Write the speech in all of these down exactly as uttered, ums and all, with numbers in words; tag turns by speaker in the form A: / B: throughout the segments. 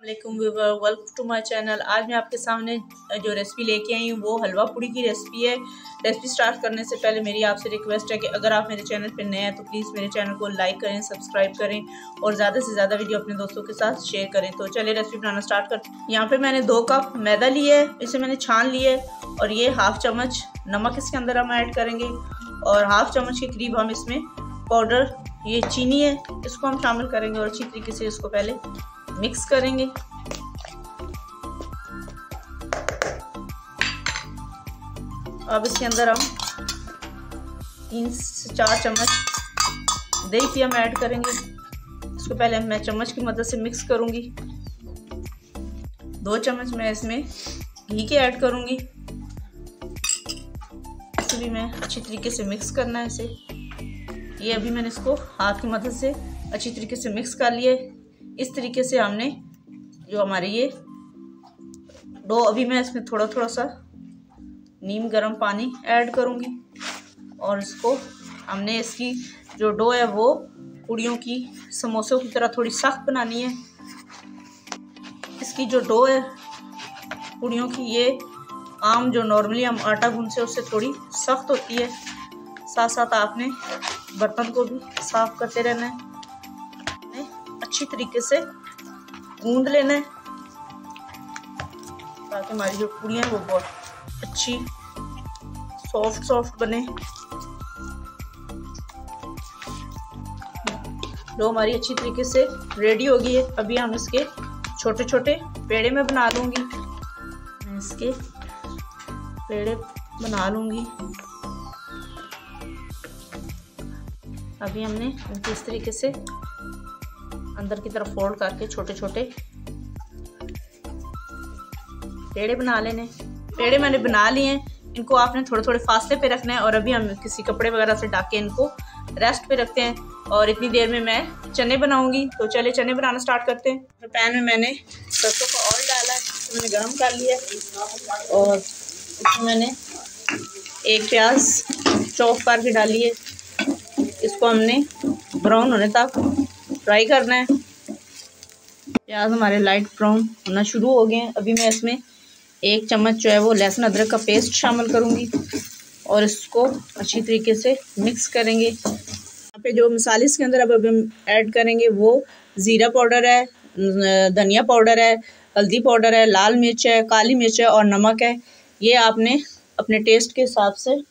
A: वालेकुम viewer, welcome to my channel. आज मैं आपके सामने जो रेसिपी लेके आई हूँ वो हलवा पूड़ी की रेसिपी है। रेसिपी स्टार्ट करने से पहले मेरी आपसे रिक्वेस्ट है कि अगर आप मेरे चैनल पर नए हैं तो प्लीज़ मेरे चैनल को लाइक करें, सब्सक्राइब करें और ज़्यादा से ज़्यादा वीडियो अपने दोस्तों के साथ शेयर करें। तो चलिए रेसिपी बनाना स्टार्ट करते हैं। यहाँ पर मैंने दो कप मैदा लिए है, इसे मैंने छान लिए और ये हाफ चम्मच नमक इसके अंदर हम ऐड करेंगे और हाफ चम्मच के करीब हम इसमें पाउडर ये चीनी है इसको हम शामिल करेंगे और अच्छी तरीके से इसको पहले मिक्स करेंगे। अब इसके अंदर हम तीन से चार चम्मच दही की हम ऐड करेंगे। इसको पहले मैं चम्मच की मदद से मिक्स करूंगी। दो चम्मच मैं इसमें घी के ऐड करूंगी। इसे भी मैं अच्छी तरीके से मिक्स करना है इसे। ये अभी मैंने इसको हाथ की मदद से अच्छी तरीके से मिक्स कर लिया। इस तरीके से हमने जो हमारे ये डो, अभी मैं इसमें थोड़ा थोड़ा सा नीम गर्म पानी ऐड करूंगी और इसको हमने इसकी जो डो है वो पूड़ियों की समोसों की तरह थोड़ी सख्त बनानी है। इसकी जो डो है पूड़ियों की, ये आम जो नॉर्मली हम आटा गूंथते हैं उससे थोड़ी सख्त होती है। साथ साथ आपने बर्तन को भी साफ करते रहना है, अच्छी तरीके से गूंद लेना है ताकि हमारी जो पूड़ियाँ हैं वो बहुत अच्छी सॉफ्ट सॉफ्ट बने। डो हमारी अच्छी तरीके से रेडी हो गई है। अभी हम इसके छोटे छोटे पेड़े में बना लूँगी। मैं इसके पेड़े बना लूँगी। अभी हमने इनको इस तरीके से अंदर की तरफ फोल्ड करके छोटे छोटे पेड़े बना लेने। पेड़े मैंने बना लिए हैं, इनको आपने थोड़े थोड़े फासले पे रखना है और अभी हम किसी कपड़े वगैरह से ढक के इनको रेस्ट पे रखते हैं और इतनी देर में मैं चने बनाऊंगी। तो चले चने बनाना स्टार्ट करते हैं। तो पैन में मैंने सरसों का ऑयल डाला है, तो मैंने गर्म कर लिया है और इसमें मैंने एक प्याज चॉप करके डाली है। इसको हमने ब्राउन होने तक फ्राई करना है। प्याज हमारे लाइट ब्राउन होना शुरू हो गए हैं। अभी मैं इसमें एक चम्मच जो है वो लहसुन अदरक का पेस्ट शामिल करूंगी और इसको अच्छी तरीके से मिक्स करेंगे। यहाँ पे जो मसाले इसके अंदर अब हम ऐड करेंगे वो ज़ीरा पाउडर है, धनिया पाउडर है, हल्दी पाउडर है, लाल मिर्च है, काली मिर्च है और नमक है। ये आपने अपने टेस्ट के हिसाब से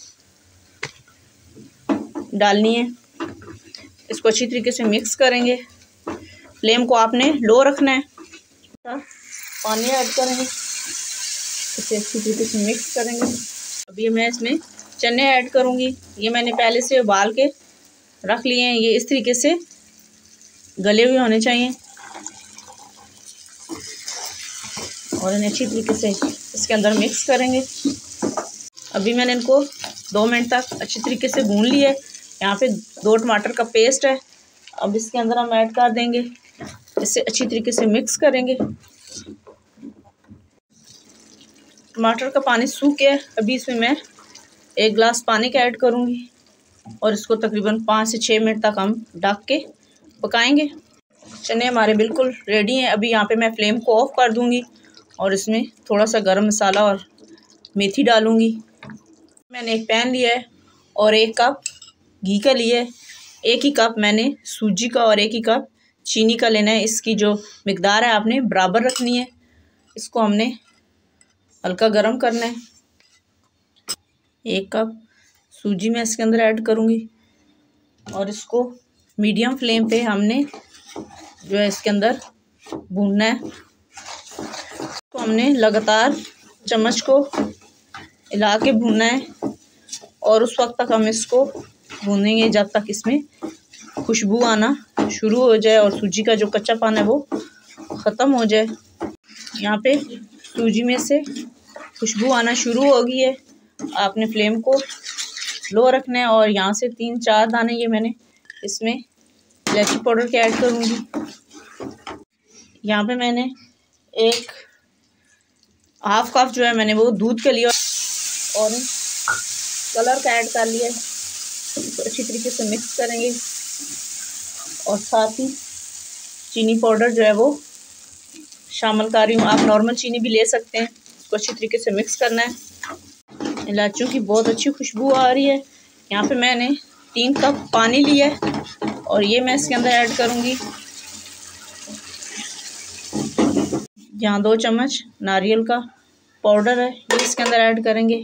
A: डालनी है। इसको अच्छी तरीके से मिक्स करेंगे। फ्लेम को आपने लो रखना है। पानी ऐड करेंगे, इसे अच्छी तरीके से मिक्स करेंगे। अभी मैं इसमें चने ऐड करूंगी। ये मैंने पहले से उबाल के रख लिए हैं। ये इस तरीके से गले हुए होने चाहिए और इन्हें अच्छी तरीके से इसके अंदर मिक्स करेंगे। अभी मैंने इनको दो मिनट तक अच्छी तरीके से भून लिया है। यहाँ पे दो टमाटर का पेस्ट है, अब इसके अंदर हम ऐड कर देंगे। इसे अच्छी तरीके से मिक्स करेंगे। टमाटर का पानी सूख गया है। अभी इसमें मैं एक गिलास पानी का ऐड करूँगी और इसको तकरीबन पाँच से छः मिनट तक हम ढक के पकाएंगे। चने हमारे बिल्कुल रेडी हैं। अभी यहाँ पे मैं फ्लेम को ऑफ कर दूँगी और इसमें थोड़ा सा गरम मसाला और मेथी डालूँगी। मैंने एक पैन लिया है और एक कप घी का लिया है। एक ही कप मैंने सूजी का और एक ही कप चीनी का लेना है। इसकी जो मिकदार है आपने बराबर रखनी है। इसको हमने हल्का गरम करना है। एक कप सूजी मैं इसके अंदर ऐड करूँगी और इसको मीडियम फ्लेम पे हमने जो है इसके अंदर भूनना है। तो हमने लगातार चम्मच को हिला के भूनना है और उस वक्त तक हम इसको भूनेंगे जब तक इसमें खुशबू आना शुरू हो जाए और सूजी का जो कच्चापन है वो ख़त्म हो जाए। यहाँ पे सूजी में से खुशबू आना शुरू हो गई है। आपने फ्लेम को लो रखना है और यहाँ से तीन चार दाने ये मैंने इसमें इलायची पाउडर के ऐड करूँगी। यहाँ पे मैंने एक हाफ कप जो है मैंने वो दूध का लिया और कलर का ऐड कर लिया है। तो अच्छी तरीके से मिक्स करेंगे और साथ ही चीनी पाउडर जो है वो शामिल कर रही हूँ। आप नॉर्मल चीनी भी ले सकते हैं। इसको अच्छी तरीके से मिक्स करना है। इलायचियों की बहुत अच्छी खुशबू आ रही है। यहाँ पे मैंने तीन कप पानी लिया है और ये मैं इसके अंदर ऐड करूँगी। यहाँ दो चम्मच नारियल का पाउडर है, ये इसके अंदर ऐड करेंगे।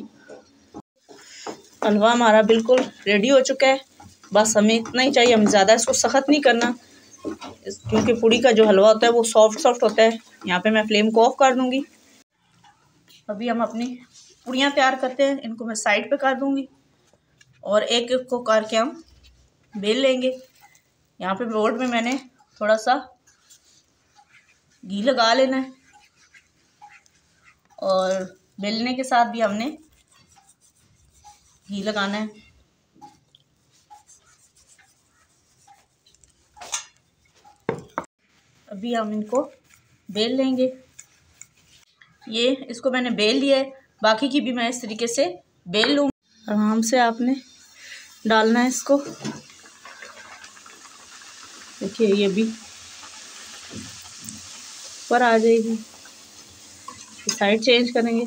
A: हलवा हमारा बिल्कुल रेडी हो चुका है। बस हमें इतना ही चाहिए, हमें ज़्यादा इसको सख्त नहीं करना, क्योंकि पूड़ी का जो हलवा होता है वो सॉफ्ट सॉफ्ट होता है। यहाँ पे मैं फ्लेम को ऑफ कर दूँगी। अभी हम अपनी पूड़ियाँ तैयार करते हैं। इनको मैं साइड पे कर दूँगी और एक एक को करके हम बेल लेंगे। यहाँ पे बोर्ड में मैंने थोड़ा सा घी लगा लेना है और बेलने के साथ भी हमने घी लगाना है। अभी हम इनको बेल लेंगे। ये इसको मैंने बेल लिया है, बाकी की भी मैं इस तरीके से बेल लूँ। आराम से आपने डालना है इसको। देखिए ये भी ऊपर आ जाएगी। साइड चेंज करेंगे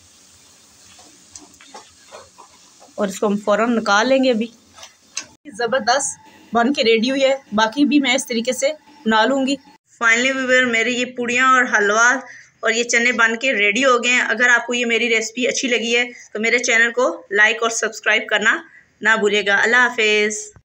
A: और इसको हम फ़ौरन निकाल लेंगे। अभी ज़बरदस्त बन के रेडी हुई है। बाकी भी मैं इस तरीके से बना लूँगी। फाइनली व्यूअर, मेरी ये पूड़ियाँ और हलवा और ये चने बन के रेडी हो गए हैं। अगर आपको ये मेरी रेसिपी अच्छी लगी है तो मेरे चैनल को लाइक और सब्सक्राइब करना ना भूलिएगा। अल्लाह हाफिज़।